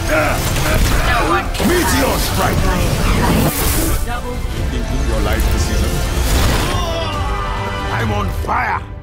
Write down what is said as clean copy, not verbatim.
No one can Meteor strike! double. Thinking your life decision. I'm on fire!